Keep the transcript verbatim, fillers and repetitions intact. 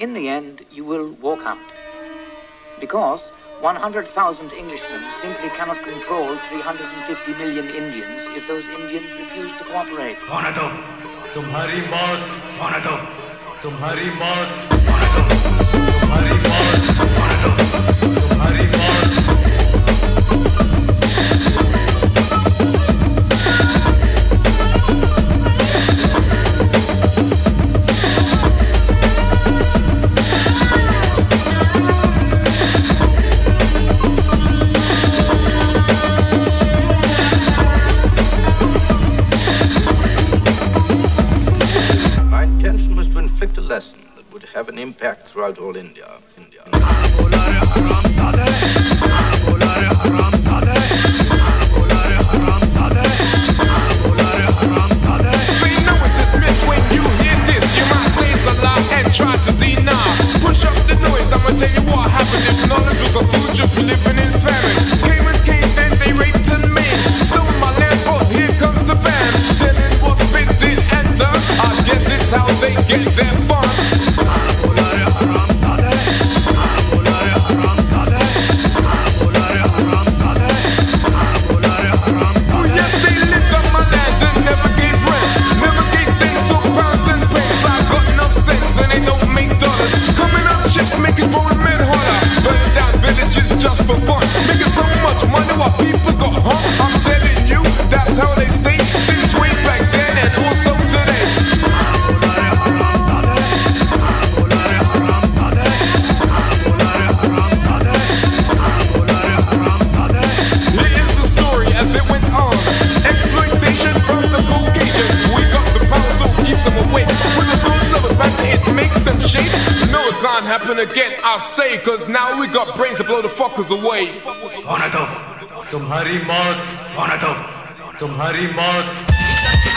In the end, you will walk out. Because one hundred thousand Englishmen simply cannot control three hundred fifty million Indians if those Indians refuse to cooperate. तुम्हारी मौत होने दो तुम्हारी मौत होने दो तुम्हारी मौत होने दो तुम्हारी मौत A lesson that would have an impact throughout all India. India. So you know what dismiss when you hear this. You might say it's a lie and try to deny. Push up the noise, I'ma tell you what happened. If knowledge was a food, you'd be living in famine. Came and came, then they raped and maimed. Stole my land, but here comes the band. Telling what's been did and done. I guess it's how they get their fun. Just for fun, making so much money while people go home. I'm telling you, that's how they stay since way back then and also today. Here is the story as it went on. Exploitation from the Caucasians. We got the power, so it keeps them awake. With the thoughts of a panther, it makes them shake. No, it can't happen again, I say, cause now we got brains to blow the fuckers away. होने दो तुम्हारी मौत होने दो तुम्हारी मौत